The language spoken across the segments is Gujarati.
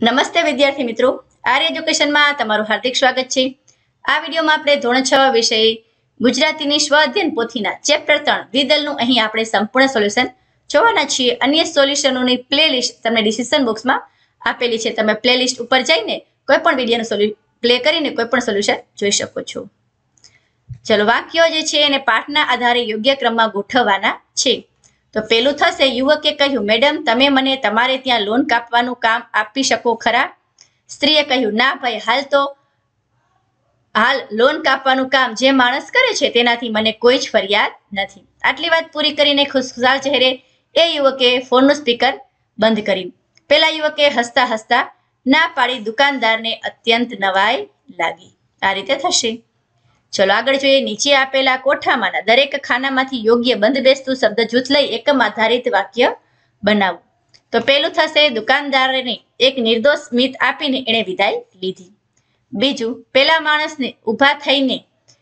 નમસ્તે વિદ્યાર્થી મિત્રો, આર્ય એજ્યુકેશનમાં તમારું હાર્દિક સ્વાગત છે। આ વિડીયોમાં આપણે ધોરણ 6 વિષય ગુજરાતીની સ્વ અધ્યયન પોથીના ચેપ્ટર 3 દ્વિદલનું અહીં આપણે સંપૂર્ણ સોલ્યુશન જોવાના છીએ। અન્ય સોલ્યુશનોની પ્લેલિસ્ટ તમને ડિસ્ક્રિપ્શન બોક્સમાં આપેલી છે। તમે પ્લેલિસ્ટ ઉપર જઈને કોઈ પણ વિડીયોનો પ્લે કરીને કોઈ પણ સોલ્યુશન જોઈ શકો છો। ચલો, વાક્યો જે છે એને પાઠના આધારે યોગ્ય ક્રમમાં ગોઠવવાના છે। તો પેલું થશે, યુવકે કહ્યું, મેડમ તમે મને તમારે ત્યાં લોન કાપવાનું કામ આપી શકો ખરા? સ્ત્રીએ કહ્યું, ના ભાઈ, હાલ લોન કાપવાનું કામ જે માણસ કરે છે તેનાથી મને કોઈ જ ફરિયાદ નથી। આટલી વાત પૂરી કરીને ખુશખુશાલ ચહેરે એ યુવકે ફોનનું સ્પીકર બંધ કર્યું। પેલા યુવકે હસતા હસતા ના પાડી દુકાનદારને અત્યંત નવાઈ લાગી। આ રીતે થશે। ચલો આગળ જોઈએ। નીચે આપેલા કોઠામાંના દરેક ખાનામાંથી યોગ્ય બંધબેસતું શબ્દ જૂથ લઈ એકમ આધારિત વાક્ય બનાવો। તો પેલું થશે, દુકાનદારને એક નિર્દોષ સ્મિત આપીને એણે વિદાય લીધી। બીજું, પેલા માણસને ઊભા થઈને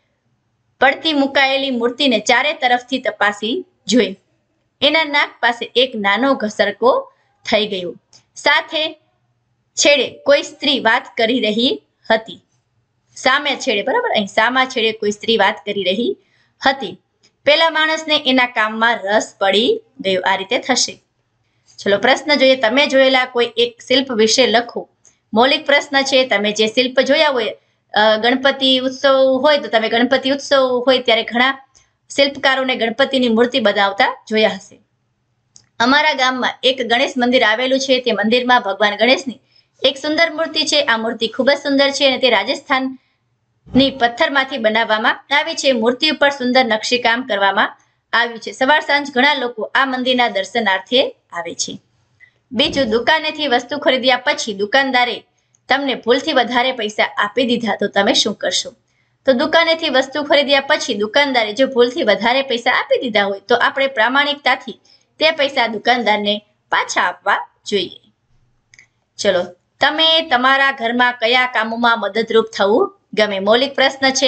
પડતી મુકાયેલી મૂર્તિને ચારે તરફથી તપાસી જોઈ। એના નાક પાસે એક નાનો ઘસરકો થઈ ગયો। સાથે છેડે કોઈ સ્ત્રી વાત કરી રહી હતી। સામે છેડે, બરાબર, અહીં સામા છેડે કોઈ સ્ત્રી વાત કરી રહી હતી। પેલા માણસને એના કામમાં રસ પડી ગયો। આ રીતે થશે। ચલો પ્રશ્ન જોઈએ। તમે જોયેલા કોઈ એક શિલ્પ વિશે લખો। મૌલિક પ્રશ્ન છે। તમે જે શિલ્પ જોયા હોય, ગણપતિ ઉત્સવ હોય તો તમે ગણપતિ ઉત્સવ હોય ત્યારે ઘણા શિલ્પકારોને ગણપતિની મૂર્તિ બનાવતા જોયા હશે। અમારા ગામમાં એક ગણેશ મંદિર આવેલું છે। તે મંદિરમાં ભગવાન ગણેશની એક સુંદર મૂર્તિ છે। આ મૂર્તિ ખૂબ જ સુંદર છે અને તે રાજસ્થાનની પથ્થરમાંથી બનાવવામાં આવી છે। મૂર્તિ ઉપર સુંદર નકશીકામ કરવામાં આવ્યું છે। સવાર સાંજ ઘણા લોકો આ મંદિરના દર્શનાર્થે આવે છે। બીજું, દુકાનેથી વસ્તુ ખરીદ્યા પછી દુકાનદારે તમને ભૂલથી વધારે પૈસા આપી દીધા તો તમે શું કરશો? તો દુકાનેથી વસ્તુ ખરીદ્યા પછી દુકાનદારે જો ભૂલથી વધારે પૈસા આપી દીધા હોય તો આપણે પ્રામાણિકતાથી તે પૈસા દુકાનદારને પાછા આપવા જોઈએ। ચલો, તમે તમારા ઘરમાં કયા કામોમાં મદદરૂપ થવું ગમે? મૌલિક પ્રશ્ન છે।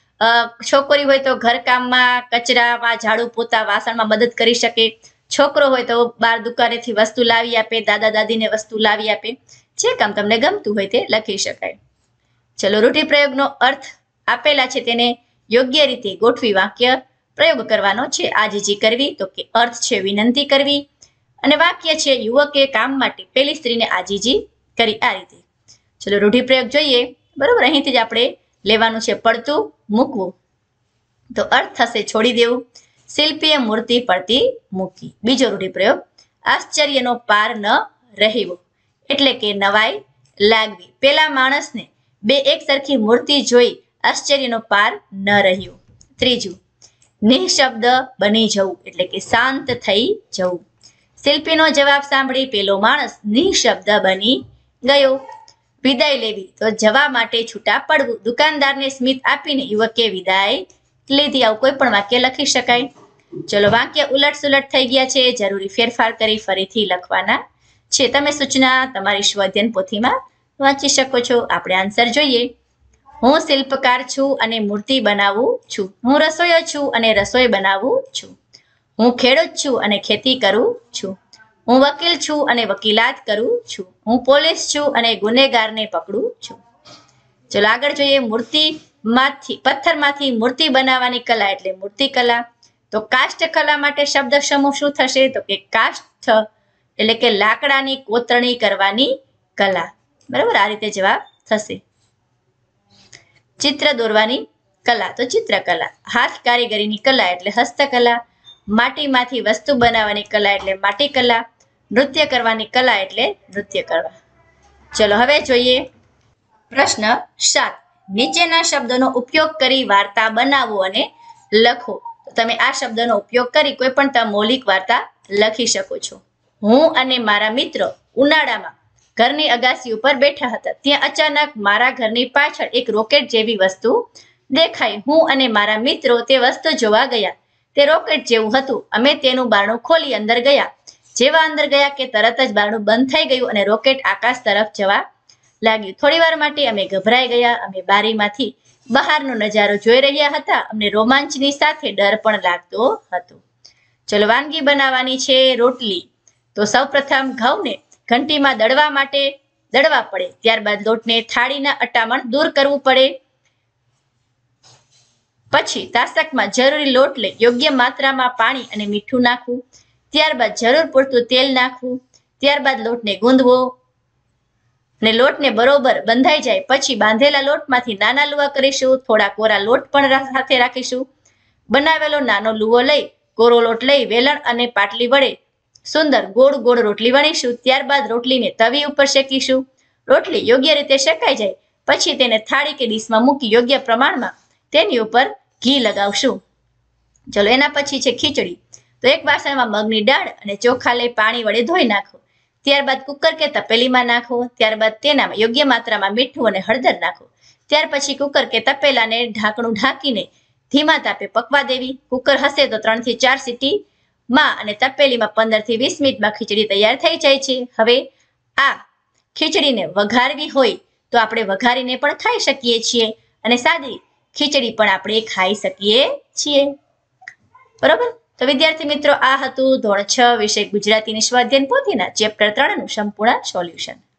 છોકરી હોય તો ઘરકામમાં, કચરામાં, ઝાડુ પોતા, વાસણમાં મદદ કરી શકે। છોકરો હોય તો બહાર દુકાનેથી વસ્તુ લાવી આપે, દાદા દાદીને વસ્તુ લાવી આપે। જે કામ તમને ગમતું હોય તે લખી શકાય। ચલો, રૂઢિપ્રયોગનો અર્થ આપેલા છે તેને યોગ્ય રીતે ગોઠવી વાક્ય પ્રયોગ કરવાનો છે। આજીજી કરવી, તો કે અર્થ છે વિનંતી કરવી, અને વાક્ય છે યુવકે કામ માટે પેલી સ્ત્રીને આજીજી કરી। આ રીતે ચલો રૂઢિપ્રયોગ જોઈએ, બરોબર। અહીંથી જ આપણે લેવાનું છે પડતું મૂકવું, તો અર્થ થશે છોડી દેવું। શિલ્પીએ મૂર્તિ પડતી મૂકી। બીજો રૂઢિપ્રયોગ, આશ્ચર્યનો પાર ન રહેવો, એટલે કે નવાઈ લાગવી। પેલા માણસને બે એક સરખી મૂર્તિ જોઈ આશ્ચર્યનો પાર ન રહ્યો। ત્રીજું, નિઃશબ્દ બની જવું, એટલે કે શાંત થઈ જવું। શિલ્પીનો જવાબ સાંભળી પેલો માણસ નિઃશબ્દ બની ગયો। વિદાય લેવી, તો જવા માટે છૂટા પડવું। દુકાનદારને સ્મિત આપીને યુવકે વિદાય લીધી। આવું કોઈ પણ વાક્ય લખી શકાય। ચલો, વાક્ય ઉલટ સુલટ થઈ ગયા છે, જરૂરી ફેરફાર કરી ફરીથી લખવાના છે। તમે સૂચના તમારી સ્વ અધ્યયન પોથીમાં વાંચી શકો છો। આપણે આન્સર જોઈએ। હું શિલ્પકાર છું અને મૂર્તિ બનાવું છું। હું રસોઈયો છું અને રસોઈ બનાવું છું। હું ખેડૂત છું અને ખેતી કરું છું। હું વકીલ છું અને વકીલાત કરું છું। હું પોલીસ છું અને ગુનેગારને પકડું છું। ચલો આગળ જોઈએ। પથ્થરમાંથી મૂર્તિ બનાવવાની કલા એટલે મૂર્તિકલા। તો કાષ્ઠ કલા માટે શબ્દ સમૂહ શું થશે? તો કે કાષ્ઠ એટલે કે લાકડાની કોતરણી કરવાની કલા, બરાબર। આ રીતે જવાબ થશે। ચિત્ર દોરવાની કલા, તો ચિત્રકલા। હાથ કારીગરીની કલા એટલે હસ્તકલા। માટીમાંથી વસ્તુ બનાવવાની કલા એટલે માટીકલા। નૃત્ય કરવાની કલા એટલે નૃત્ય કલા। ચલો હવે જોઈએ પ્રશ્ન 7। નીચેના શબ્દોનો ઉપયોગ કરી વાર્તા બનાવો અને લખો। તો તમે આ શબ્દનો ઉપયોગ કરી કોઈ પણ મૌલિક વાર્તા લખી શકો છો। હું અને મારા મિત્રો ઉનાળામાં ઘરની અગાસી ઉપર બેઠા હતા। ત્યાં અચાનક મારા ઘરની પાછળ એક રોકેટ જેવી વસ્તુ દેખાઈ। હું અને મારા મિત્રો તે વસ્તુ જોવા ગયા। તે રોકેટ જેવું હતું। અમે તેનું બારણું ખોલી અંદર ગયા। જેવા અંદર ગયા કે તરત જ બારણું બંધ થઈ ગયું અને રોકેટ આકાશ તરફ જવા લાગ્યું। થોડી વાર માટે અમે ગભરાઈ ગયા। અમે બારીમાંથી બહારનો નજારો જોઈ રહ્યા હતા। અમને રોમાંચની સાથે ડર પણ લાગતો હતો। ચલો, વાનગી બનાવવાની છે રોટલી। તો સૌપ્રથમ ઘઉંને ઘંટીમાં દળવા માટે દળવા પડે. ત્યારબાદ લોટને થાળીના અટામણ દૂર કરવું પડે. પછી તાસકમાં જરૂરી લોટ લઈ યોગ્ય માત્રામાં પાણી અને મીઠું નાખવું. ત્યારબાદ જરૂર પૂરતું તેલ નાખવું. ત્યારબાદ લોટને ગૂંદવો અને લોટને બરોબર બંધાઈ જાય પછી બાંધેલા લોટમાંથી નાના લુવા કરીશું. થોડા કોરા લોટ પણ સાથે રાખીશું. બનાવેલો નાનો લુવો લઈ કોરો લોટ લઈ વેલણ અને પાટલી વડે સુંદર ગોળ ગોળ રોટલી વણીશું. ત્યારબાદ રોટલીને તવી ઉપર શેકીશું. રોટલી યોગ્ય રીતે શેકાઈ જાય પછી તેને થાળી કે ડીશમાં મૂકી યોગ્ય પ્રમાણમાં તેની ઉપર ઘી લગાવશું. ચલો એના પછી છે ખીચડી. તો એક વાસણમાં મગની દાળ અને ચોખા લઈ પાણી વડે ધોઈ નાખો. ત્યારબાદ કુકર કે તપેલીમાં નાખો. ત્યારબાદ તેનામાં યોગ્ય માત્રામાં મીઠું અને હળદર નાખો. ત્યાર પછી કુકર કે તપેલાને ઢાંકણું ઢાંકીને ધીમા તાપે પકવા દેવી. કુકર હશે તો 3 થી 4 સીટીમાં અને તપેલીમાં 15 થી 20 મિનિટમાં ખીચડી તૈયાર થઈ જાય છે. હવે આ ખીચડીને વઘારવી હોય તો આપણે વઘારીને પણ ખાઈ શકીએ છીએ અને સાદી ખીચડી પણ આપણે ખાઈ શકીએ છીએ. બરોબર. તો વિદ્યાર્થી મિત્રો, આ હતું ધોરણ 6 વિષય ગુજરાતીની સ્વાધ્યાયન પોથીના ચેપ્ટર 3 નું સંપૂર્ણ સોલ્યુશન.